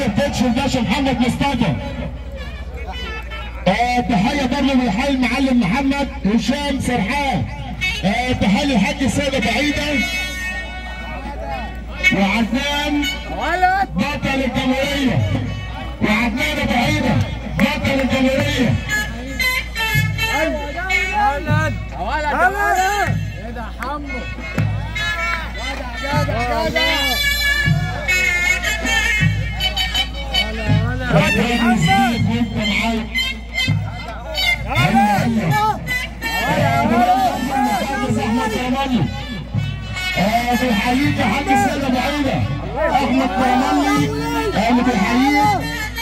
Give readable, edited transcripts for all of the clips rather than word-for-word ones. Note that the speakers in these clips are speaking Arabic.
الكوتش الباشا محمد مصطفى. تحيه برضه من الحي المعلم محمد هشام سرحان. تحيه للحاج السيده بعيده وعدنان بطل الجمهوريه، وعدنان بعيده بطل الجمهوريه. ولد ايه ده حمو جدع جدع بنحييك يا حاج السيدة بعيدة احمد كرملي بنحييك.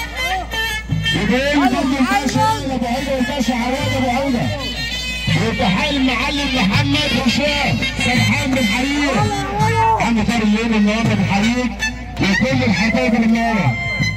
وجاي برضه الباشا بعيدة والباشا عواد بعيدة. وتحيي المعلم محمد هشام سرحان بنحييك. عم طارق الليل النهارده بنحييك وكل الحبايب اللي النهارده.